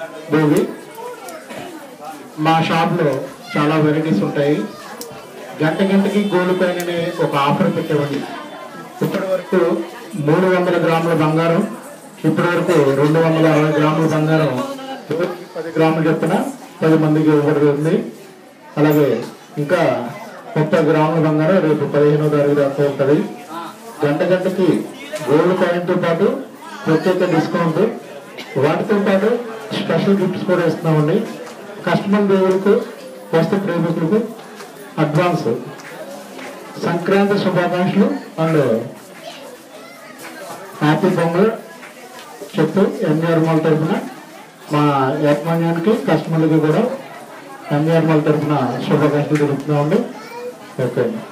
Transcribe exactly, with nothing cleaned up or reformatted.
దేవి. మా షాప్లో చాలా వెరైటీస్ ఉంటాయి. గంట గంటకి గోల్డ్ కాయిన్ అనే ఒక ఆఫర్ పెట్టేవండి. ఇప్పటి వరకు మూడు వందల గ్రాముల బంగారం, ఇప్పటి వరకు రెండు వందల అరవై గ్రాముల బంగారం పది గ్రాములు చెప్తున్నా పది మందికి ఇవ్వబడుతుంది. అలాగే ఇంకా ముప్పై గ్రాముల బంగారం రేపు పదిహేనో తారీఖు దాకా ఉంటుంది. గంట గంటకి గోల్డ్ కాయిన్తో పాటు ప్రత్యేక డిస్కౌంట్, వాటితో పాటు స్పెషల్ గిఫ్ట్స్ కూడా ఇస్తున్నామండి. కస్టమర్ దేవులకు, వస్తు ప్రేమికులకు అడ్వాన్స్ సంక్రాంతి శుభాకాంక్షలు అండ్ హ్యాపీ పొంగల్ చెప్తూ ఎంజీఆర్ మాల్ తరఫున మా యాజమాన్యానికి కస్టమర్లకి కూడా ఎంజీఆర్ మాల్ తరఫున శుభాకాంక్షలు తెలుపుతున్నామండి. ఓకే.